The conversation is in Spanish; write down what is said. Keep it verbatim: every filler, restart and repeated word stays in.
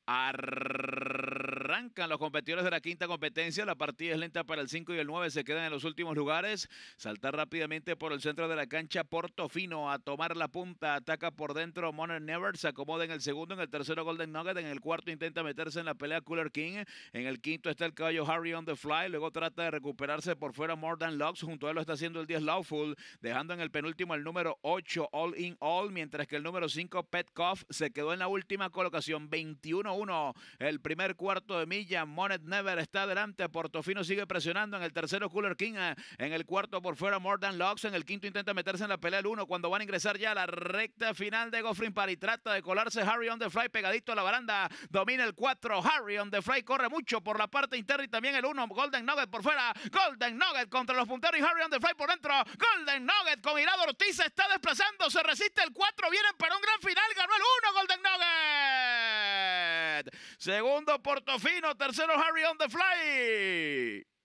Arrancan los competidores de la quinta competencia. La partida es lenta para el cinco y el nueve. Se quedan en los últimos lugares. Saltar rápidamente por el centro de la cancha Portofino a tomar la punta. Ataca por dentro Money Never. Se acomoda en el segundo. En el tercero Golden Nugget. En el cuarto intenta meterse en la pelea Cooler King. En el quinto está el caballo Harry on the Fly. Luego trata de recuperarse por fuera More Than Locks. Junto a él lo está haciendo el diez Lawful. Dejando en el penúltimo el número ocho All in All. Mientras que el número cinco Petcoff se quedó en la última colocación. veintiuno uno. El primer cuarto de milla. Monet Never está adelante. Portofino sigue presionando. En el tercero Cooler King. En el cuarto por fuera More Than Locks. En el quinto intenta meterse en la pelea el uno. Cuando van a ingresar ya a la recta final de Goffrin Party. Trata de colarse Harry on the Fly pegadito a la baranda. Domina el cuatro. Harry on the Fly corre mucho por la parte interna y también el uno. Golden Nugget por fuera. Golden Nugget contra los punteros y Harry on the Fly por dentro. Golden Nugget con Irado Ortiz se está desplazando. Se resiste el cuatro. Vienen para un gran final. Ganó el uno Golden Nugget. Segundo Portofino. Tercero Harry on the Fly.